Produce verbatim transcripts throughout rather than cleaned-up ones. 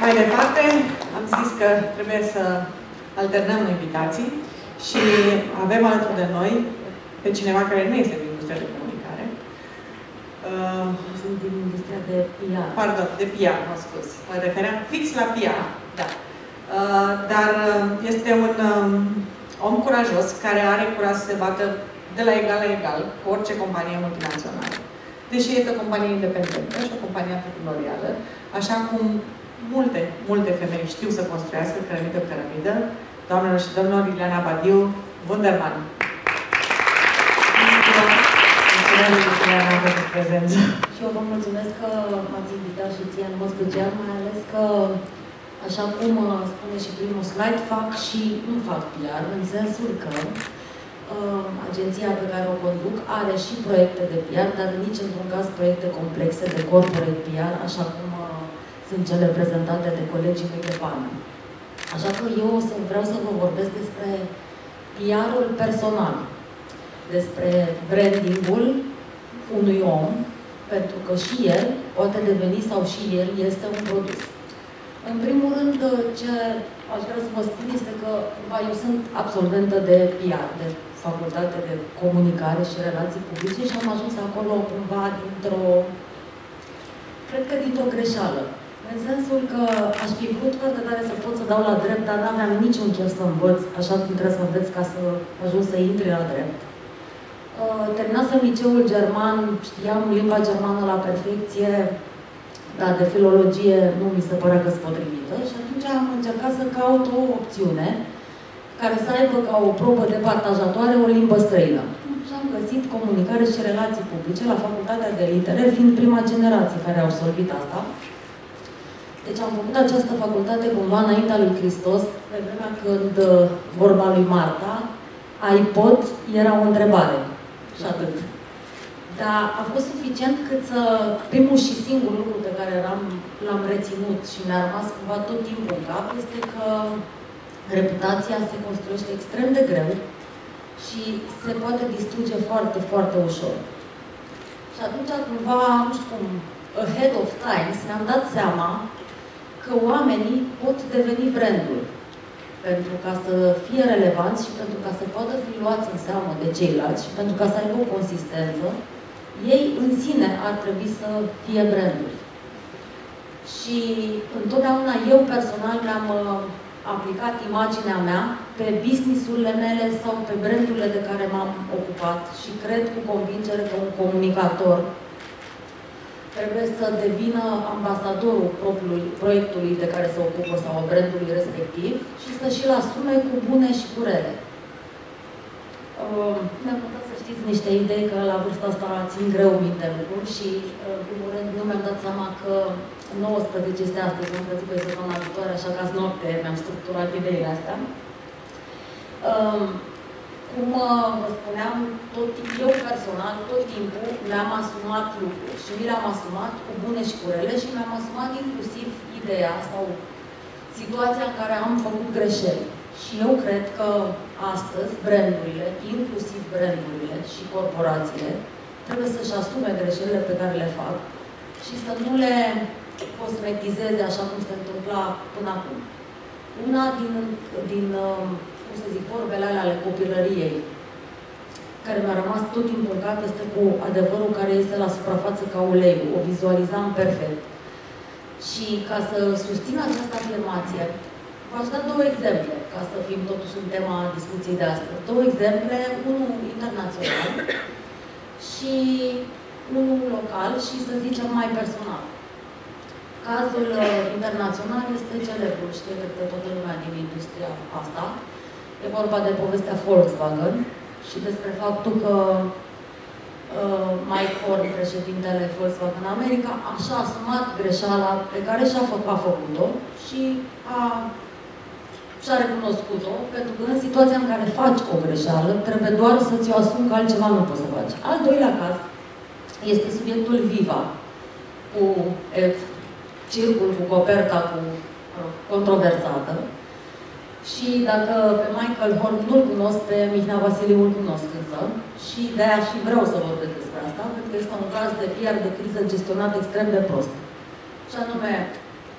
Mai departe, am zis că trebuie să alternăm invitații și avem alături de noi pe cineva care nu este din industria de comunicare. Uh, Sunt din industria de P R. Pardon, de P R, mă scuz. Mă refeream fix la P R, da. Uh, dar este un um, om curajos care are curaj să se bată de la egal la egal cu orice companie multinațională. Deși este o companie independentă și o companie antreprenorială, așa cum multe, multe femei știu să construiască cărămidă cu cărămidă. Doamnelor și domnilor, Ileana Badiu, Wunderman. Mulțumesc, Ileana, pentru prezență. Și eu vă mulțumesc că m-ați invitat și ție în mod special, mai ales că, așa cum spune și primul slide, fac și nu fac P R, în sensul că uh, agenția pe care o conduc are și proiecte de P R, dar nici într-un caz proiecte complexe de corporate P R, așa cum uh, sunt cele prezentate de colegii mei de panel. Așa că eu o să vreau să vă vorbesc despre P R-ul personal, despre brandingul unui om, pentru că și el poate deveni sau și el este un produs. În primul rând, ce aș vrea să vă spun este că eu sunt absolventă de P R, de facultate de comunicare și relații publice și am ajuns acolo cumva dintr-o, cred că dintr-o greșeală. În sensul că aș fi vrut foarte tare să pot să dau la drept, dar n-aveam niciun chef să învăț, așa cum trebuie să înveți ca să ajung să intri la drept. Terminasem liceul german, știam limba germană la perfecție, dar de filologie nu mi se părea că-s potrivită și atunci am încercat să caut o opțiune care să aibă ca o probă de partajatoare o limbă străină. Și am găsit comunicare și relații publice la Facultatea de Litere, fiind prima generație care a absolvit asta. Deci am făcut această facultate cumva înaintea lui Hristos, pe vremea când vorba lui Marta, iPod era o întrebare. Și atât. Dar a fost suficient cât să... Primul și singur lucru pe care l-am reținut și mi-a rămas cumva tot timpul în cap este că reputația se construiește extrem de greu și se poate distruge foarte, foarte ușor. Și atunci, cumva, nu știu cum, ahead of times, mi-am dat seama că oamenii pot deveni branduri. Pentru ca să fie relevanți și pentru ca să poată fi luați în seamă de ceilalți și pentru ca să aibă o consistență, ei în sine ar trebui să fie branduri. Și întotdeauna eu personal mi-am aplicat imaginea mea pe business-urile mele sau pe brandurile de care m-am ocupat și cred cu convingere că un comunicator trebuie să devină ambasadorul propriului proiectului de care se ocupă sau a brandului respectiv și să și-l asume cu bune și cu rele. Uh, mi-am putea să știți niște idei că la vârsta asta țin greu minte lucruri și, uh, în primul rând, nu mi-am dat seama că nouăsprezece este astăzi, am crezut că este săptămâna viitoare, așa că azi noapte mi-am structurat ideile astea. Uh, Cum vă spuneam, tot, eu personal, tot timpul mi-am asumat lucruri și mi le-am asumat cu bune și cu rele și mi-am asumat inclusiv ideea sau situația în care am făcut greșeli. Și eu cred că astăzi brandurile, inclusiv brandurile și corporațiile, trebuie să-și asume greșelile pe care le fac și să nu le cosmetizeze așa cum se întâmpla până acum. Una din, din cum să zic, vorbele alea ale copilăriei, care mi-a rămas tot timpul în cap, este cu adevărul care este la suprafață ca uleiul. O vizualizam perfect. Și ca să susțin această afirmație, v-aș da două exemple, ca să fim totuși în tema discuției de astăzi. Două exemple, unul internațional și unul local și, să zicem, mai personal. Cazul uh, internațional este celebrul, știe cred că toată lumea din industria asta. E vorba de povestea Volkswagen și despre faptul că uh, Mike Horn, președintele Volkswagen America, așa a asumat greșeala pe care și-a fă, făcut-o și a, și-a recunoscut-o, pentru că în situația în care faci o greșeală, trebuie doar să ți-o asumi că altceva nu poți să faci. Al doilea caz este subiectul Viva, cu et, circul cu coperta cu uh, controversată. Și dacă pe Michael Horn nu-l cunosc, pe Mihnea Vasiliu îl cunosc însă. Și de-aia și vreau să vorbesc despre asta, pentru că este un caz de P R de criză gestionat extrem de prost. Și anume,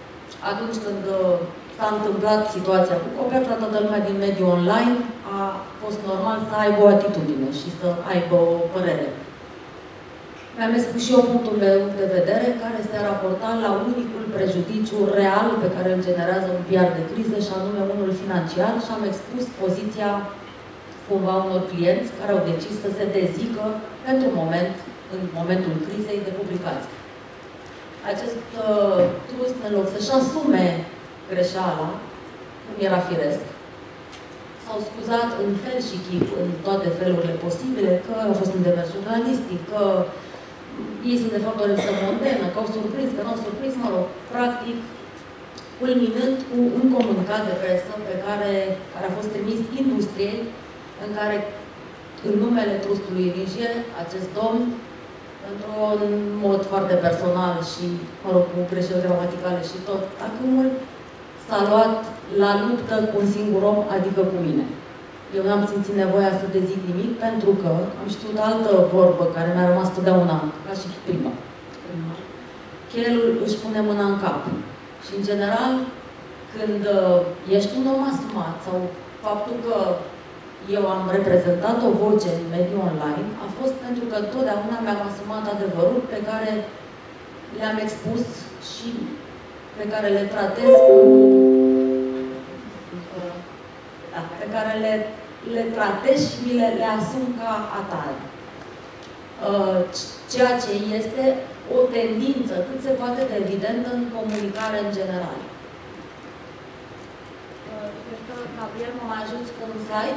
atunci când s-a întâmplat situația cu coperta, toată lumea din mediul online a fost normal să aibă o atitudine și să aibă o părere. Mi-am spus și eu punctul meu de vedere, care se raporta la unicul prejudiciu real pe care îl generează un P R de criză, și anume unul financiar, și am expus poziția cumva unor clienți care au decis să se dezică pentru moment, în momentul crizei, de publicație. Acest uh, trust, în loc să-și asume greșeala, cum era firesc, s-au scuzat în fel și chip, în toate felurile posibile, că a fost un demers jurnalistic, că ei sunt de fapt o revistă modernă, că au surprins, că nu au surprins, mă rog, practic, culminând cu un comunicat de presă pe care, care a fost trimis industriei, în care, în numele trustului Rigie, acest domn, într-un mod foarte personal și, mă rog, cu greșeli gramaticale și tot acumul, s-a luat la luptă cu un singur om, adică cu mine. Eu n-am simțit nevoia să dezic nimic, pentru că am știut altă vorbă care mi-a rămas totdeauna, ca și prima. Chelul își pune mâna în cap. Și, în general, când ești un om asumat, sau faptul că eu am reprezentat o voce în mediul online, a fost pentru că totdeauna mi-am asumat adevărul pe care le-am expus și pe care le tratez cu... Da, pe care le, le tratez și mi le, le asum ca atare. Ceea ce este o tendință cât se poate de evidentă în comunicare în general. Cred că, Gabriel, mă mai ajuți cu un slide?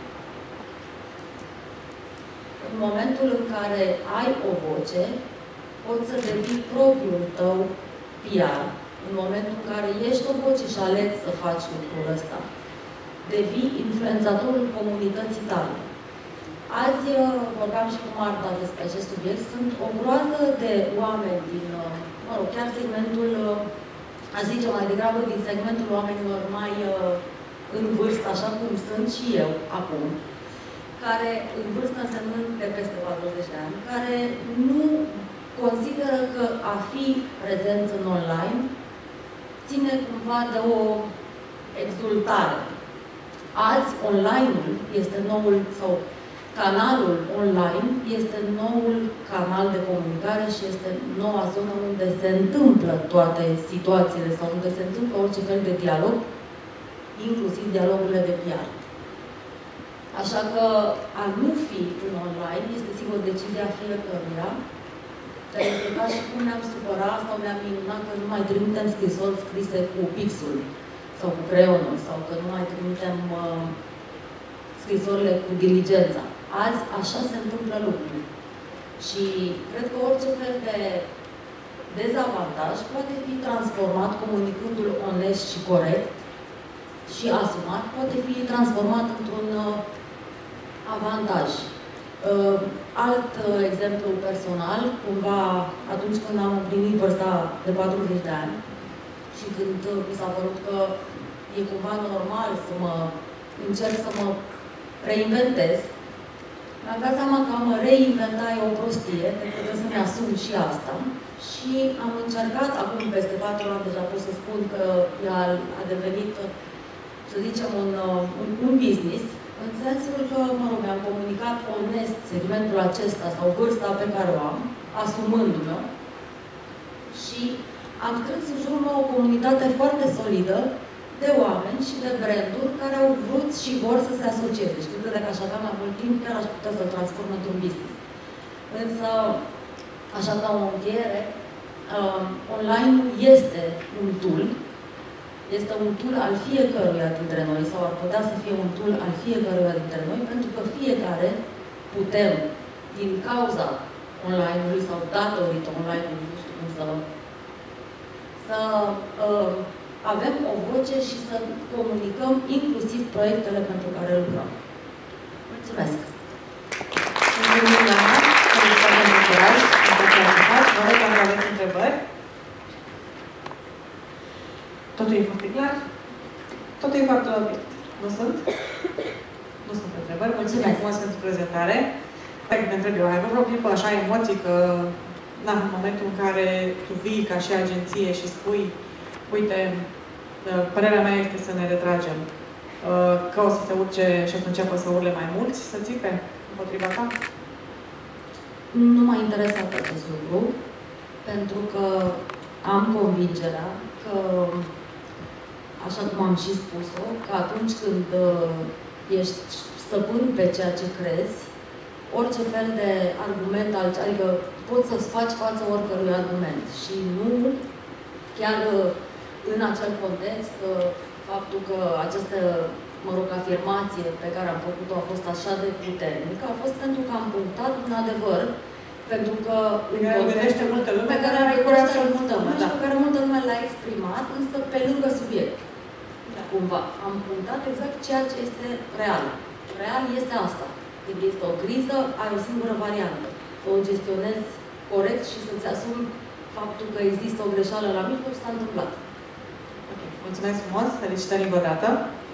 În momentul în care ai o voce, poți să devii propriul tău P R. În momentul în care ești o voce și alegi să faci lucrul ăsta, devii influențatorul comunității tale. Azi vorbeam și cu Marta despre acest subiect. Sunt o groază de oameni din, mă rog, chiar segmentul, a zice mai degrabă, din segmentul oamenilor mai în vârstă, așa cum sunt și eu acum, care, în vârstă însemnând de peste patruzeci de ani, care nu consideră că a fi prezență în online ține cumva de o exultare. Azi, online-ul este noul, sau canalul online este noul canal de comunicare și este noua zonă unde se întâmplă toate situațiile sau unde se întâmplă orice fel de dialog, inclusiv dialogurile de P R. Așa că a nu fi în online este sigur decizia fiecăruia, dar este ca și cum ne-am supărat sau ne-am minunat că nu mai trimitem scrisori scrise cu pixul sau cu creionul, sau că nu mai trimitem uh, scrisorile cu diligența. Azi așa se întâmplă lucruri. Și cred că orice fel de dezavantaj poate fi transformat, comunicându-l onest și corect și asumat, poate fi transformat într-un uh, avantaj. Uh, alt uh, exemplu personal, cumva atunci când am împlinit vârsta de patruzeci de ani și când uh, mi s-a părut că e cumva normal să mă încerc să mă reinventez, mi-am dat seama că a mă reinventa e o prostie, că trebuie să-mi asum și asta. Și am încercat, acum peste patru ani deja pot să spun că a, a devenit, să zicem, un, un, un business, în sensul că, mă rog, mi-am comunicat onest segmentul acesta sau vârsta pe care o am, asumându-mă, și am strâns în jurul meu o comunitate foarte solidă de oameni și de branduri care au vrut și vor să se asocieze. Și cred că dacă aș avea mai mult timp, chiar aș putea să-l transform într-un business. Însă, așa ca o încheiere, uh, online-ul este un tool, este un tool al fiecăruia dintre noi, sau ar putea să fie un tool al fiecăruia dintre noi, pentru că fiecare putem, din cauza online-ului sau datorită online-ului, nu știu cum să, să uh, avem o voce și să comunicăm inclusiv proiectele pentru care lucrăm. Mulțumesc! Mulțumim, Iana, pentru că avem curaj, pentru că am fac. Vă rog, dacă aveți întrebări. Totul e foarte clar? Totul e foarte ok. Nu sunt? Nu sunt întrebări. Mulțumesc frumos pentru prezentare. Dacă te întreb eu, ai avut o clipă așa emoții că, na, în momentul în care tu vii ca și agenție și spui uite, părerea mea este să ne retragem, că o să se urce și o să înceapă să urle mai mulți, să țipe împotriva ta? Nu m-a interesat acest lucru, pentru că am convingerea că, așa cum am și spus-o, că atunci când ești stăpân pe ceea ce crezi, orice fel de argument, adică poți să-ți faci față oricărui argument și nu chiar în acel context faptul că această, mă rog, afirmație pe care am făcut-o a fost așa de puternică, a fost pentru că am punctat un adevăr, pentru că în contextul multă lume, pe care are cunoaște multă lume, da. Pe care multă lume l-a exprimat, însă pe lângă subiect. Da. Cumva. Am punctat exact ceea ce este real. Real este asta. Când este o criză, ai o singură variantă. Să o gestionezi corect și să-ți asumi faptul că există o greșeală la mijloc și s-a întâmplat. Ok. Mulțumesc frumos, felicitări încă o dată.